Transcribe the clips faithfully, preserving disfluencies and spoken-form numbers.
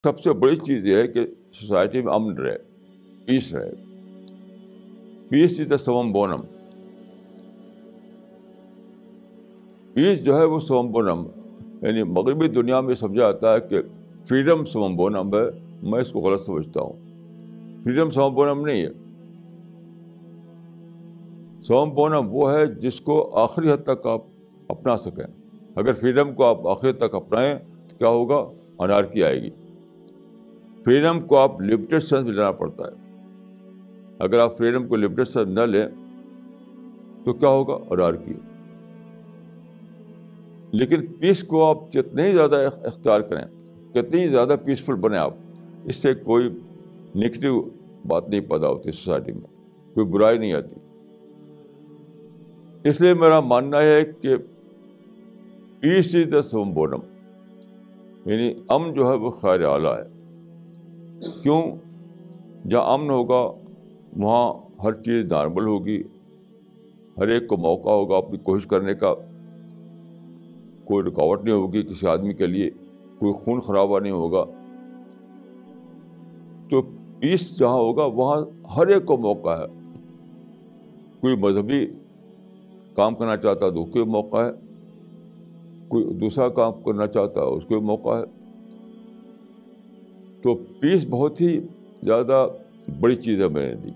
سب سے بڑی چیز یہ ہے کہ سوسائٹی میں امن رہے, پیس رہے. پیس از دا سوم بونم. پیس جو ہے وہ سوم بونم, یعنی مغربی دنیا میں سمجھا جاتا ہے کہ فریڈم سوم بونم ہے. میں اس کو غلط سمجھتا ہوں. فریڈم سوم بونم نہیں ہے. سوم بونم وہ ہے جس کو آخری حد تک آپ اپنا سکیں. اگر فریڈم کو آپ آخری حد تک اپنائیں تو کیا ہوگا؟ انارکی آئے گی. فریڈم کو آپ لمیٹڈ سینس میں لینا پڑتا ہے. اگر آپ فریڈم کو لمیٹڈ سینس نہ لیں تو کیا ہوگا؟ انارکی. لیکن پیس کو آپ جتنے ہی زیادہ اختیار کریں, کتنی زیادہ پیسفل بنیں آپ, اس سے کوئی نگیٹو بات نہیں پیدا ہوتی سوسائٹی میں, کوئی برائی نہیں آتی. اس لیے میرا ماننا ہے کہ پیس از دا سوم بونم, یعنی امن جو ہے وہ خیر اعلیٰ ہے. کیوں؟ جہاں امن ہوگا وہاں ہر چیز نارمل ہوگی, ہر ایک کو موقع ہوگا اپنی کوشش کرنے کا, کوئی رکاوٹ نہیں ہوگی کسی آدمی کے لیے, کوئی خون خرابہ نہیں ہوگا. تو پیس جہاں ہوگا وہاں ہر ایک کو موقع ہے. کوئی مذہبی کام کرنا چاہتا ہے تو اس کو موقع ہے, کوئی دوسرا کام کرنا چاہتا ہے اس کو موقع ہے. تو پیس بہت ہی زیادہ بڑی چیز ہے میرے لیے.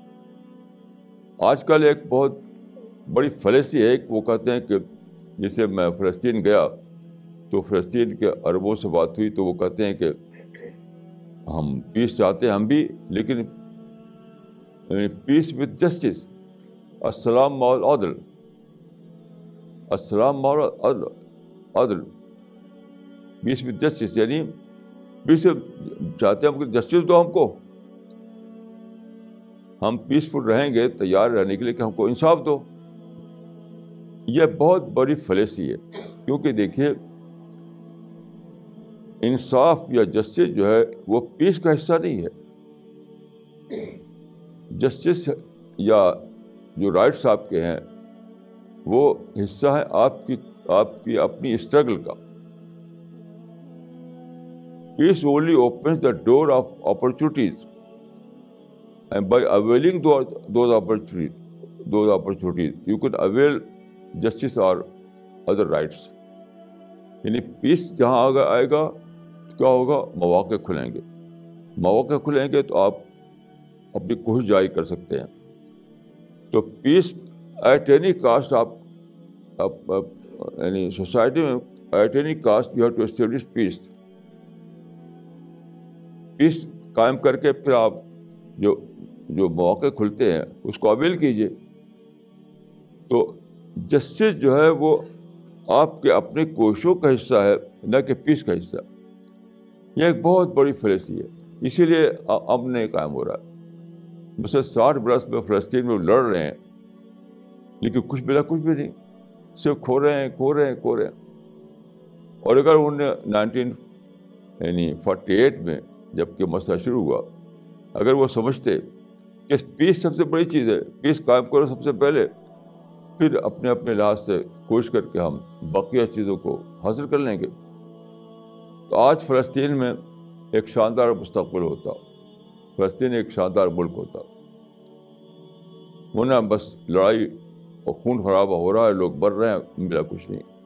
آج کل ایک بہت بڑی فلیسی ہے, وہ کہتے ہیں کہ جیسے میں فلسطین گیا تو فلسطین کے عربوں سے بات ہوئی تو وہ کہتے ہیں کہ ہم پیس چاہتے ہیں ہم بھی, لیکن پیس وتھ جسٹس, السلام مع العدل, السلام مع العدل, پیس وتھ جسٹس, یعنی پیس چاہتے ہیں ہم کہ جسٹس دو ہم کو. ہم پیسفل رہیں گے, تیار رہنے کے لیے کہ ہم کو انصاف دو. یہ بہت بڑی فلیسی ہے, کیونکہ دیکھیے انصاف یا جسٹس جو ہے وہ پیس کا حصہ نہیں ہے. جسٹس یا جو رائٹس آپ کے ہیں وہ حصہ ہے آپ کی آپ کی اپنی اسٹرگل کا. Peace only opens the door of opportunities, and by availing those those opportunities those opportunities you could avail justice or other rights. یعنی پیس جہاں آگے آئے گا تو کیا ہوگا؟ مواقع کھلیں گے. مواقع کھلیں گے تو آپ اپنی کوشش جاری کر سکتے ہیں. تو پیس ایٹ اینی کاسٹ, آپ یعنی سوسائٹی میں at any cost you have to establish peace. Peace قائم کر کے پھر آپ جو جو مواقع کھلتے ہیں اس کو اویل کیجیے. تو جسٹس جو ہے وہ آپ کے اپنی کوششوں کا حصہ ہے, نہ کہ پیس کا حصہ. یہ ایک بہت بڑی فلیسی ہے, اسی لیے امن نہیں قائم ہو رہا ہے. مثلا ساٹھ برس میں فلسطین میں لڑ رہے ہیں لیکن کچھ ملا کچھ بھی نہیں, صرف کھو رہے ہیں کھو رہے ہیں کھو رہے ہیں. اور اگر انہوں نے نائنٹین یعنی فورٹی ایٹ میں جب کہ مسئلہ شروع ہوا, اگر وہ سمجھتے کہ پیس سب سے بڑی چیز ہے, پیس قائم کرو سب سے پہلے, پھر اپنے اپنے لحاظ سے کوشش کر کے ہم بقیہ چیزوں کو حاصل کر لیں گے, تو آج فلسطین میں ایک شاندار مستقبل ہوتا, فلسطین ایک شاندار ملک ہوتا. ورنہ بس لڑائی اور خون خرابہ ہو رہا ہے, لوگ مر رہے ہیں, ملا کچھ نہیں.